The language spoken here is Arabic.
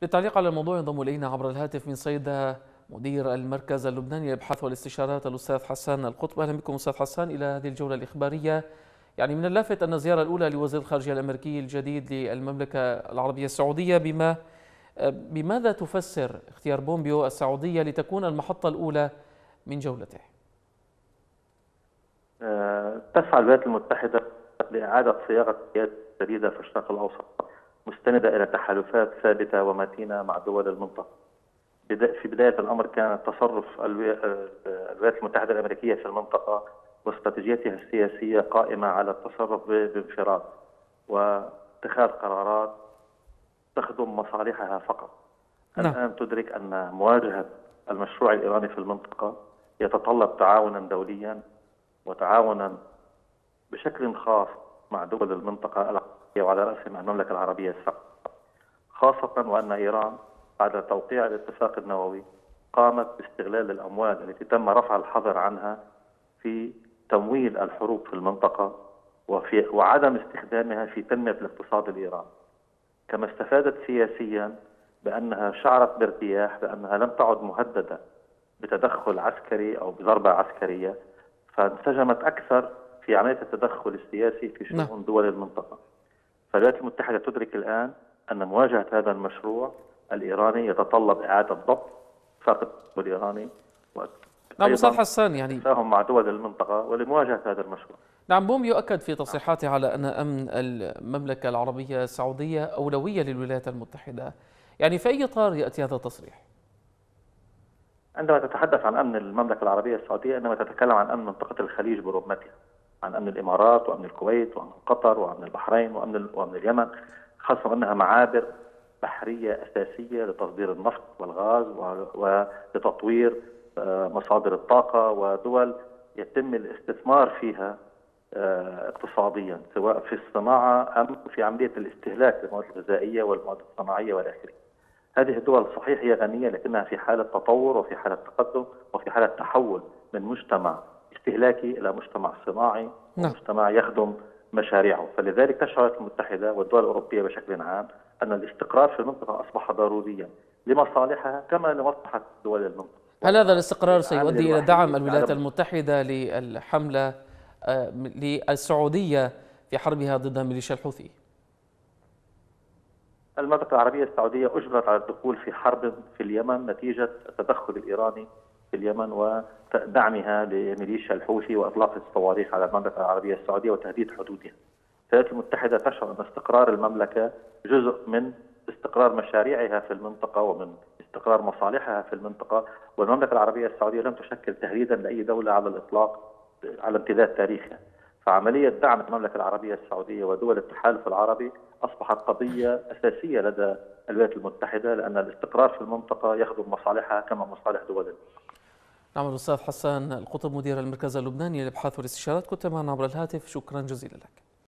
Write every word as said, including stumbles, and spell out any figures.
للتعليق على الموضوع ينضم إلينا عبر الهاتف من صيدا مدير المركز اللبناني للابحاث والاستشارات الأستاذ حسان القطب. أهلا بكم أستاذ حسان إلى هذه الجولة الإخبارية. يعني من اللافت أن الزيارة الأولى لوزير الخارجية الأمريكي الجديد للمملكة العربية السعودية، بما بماذا تفسر اختيار بومبيو السعودية لتكون المحطة الأولى من جولته؟ تسعى الولايات المتحدة لإعادة صياغة سياسة جديدة في الشرق الأوسط مستندة إلى تحالفات ثابتة ومتينة مع دول المنطقة. في بداية الأمر كان تصرف الولايات المتحدة الأمريكية في المنطقة واستراتيجيتها السياسية قائمة على التصرف بانفراد واتخاذ قرارات تخدم مصالحها فقط. نعم. الآن تدرك أن مواجهة المشروع الإيراني في المنطقة يتطلب تعاونا دوليا وتعاونا بشكل خاص مع دول المنطقة العربية وعلى رأسهم المملكة العربية السعودية، خاصة وأن إيران بعد توقيع الاتفاق النووي قامت باستغلال الأموال التي تم رفع الحظر عنها في تمويل الحروب في المنطقة وفي وعدم استخدامها في تنمية الاقتصاد الإيراني. كما استفادت سياسيا بأنها شعرت بارتياح بأنها لم تعد مهددة بتدخل عسكري أو بضربة عسكرية، فانسجمت أكثر في عملية التدخل السياسي في شؤون دول المنطقة. فالولايات المتحدة تدرك الآن أن مواجهة هذا المشروع الإيراني يتطلب إعادة ضبط اتفاق الإيراني نعم أستاذ حسان، يعني تفاهم مع دول المنطقة ولمواجهة هذا المشروع. نعم. بومبيو أكد في تصريحاته على أن أمن المملكة العربية السعودية أولوية للولايات المتحدة، يعني في أي إطار يأتي هذا التصريح؟ عندما تتحدث عن أمن المملكة العربية السعودية إنما تتكلم عن أمن منطقة الخليج برمتها، عن أمن الإمارات وأمن الكويت وأمن قطر وأمن البحرين وأمن وأمن اليمن، خاصة أنها معابر بحرية أساسية لتصدير النفط والغاز ولتطوير مصادر الطاقة، ودول يتم الاستثمار فيها اقتصاديا سواء في الصناعة أم في عملية الاستهلاك للمواد الغذائية والمواد الصناعية والآخرين. هذه الدول صحيح هي غنية لكنها في حالة تطور وفي حالة تقدم وفي حالة تحول من مجتمع استهلاكي إلى مجتمع صناعي ومجتمع يخدم مشاريعه. فلذلك تشعر الولايات المتحدة والدول الأوروبية بشكل عام أن الاستقرار في المنطقة أصبح ضروريا لمصالحها كما لمصلحة دول المنطقة. هل هذا الاستقرار سيؤدي إلى دعم الولايات المتحدة للحملة للسعودية في حربها ضد ميليشيا الحوثي؟ المملكة العربية السعودية أجبرت على الدخول في حرب في اليمن نتيجة التدخل الإيراني في اليمن ودعمها لميليشيا الحوثي وإطلاق الصواريخ على المملكة العربية السعودية وتهديد حدودها. الولايات المتحدة تشعر أن استقرار المملكة جزء من استقرار مشاريعها في المنطقة ومن استقرار مصالحها في المنطقة، والمملكة العربية السعودية لم تشكل تهديدا لأي دولة على الإطلاق على امتداد تاريخها. فعملية دعم المملكة العربية السعودية ودول التحالف العربي أصبحت قضية أساسية لدى الولايات المتحدة، لأن الاستقرار في المنطقة يخدم مصالحها كما مصالح دول المنطقة. نعم الأستاذ حسان القطب مدير المركز اللبناني للابحاث والاستشارات، كنت معنا عبر الهاتف، شكرا جزيلا لك.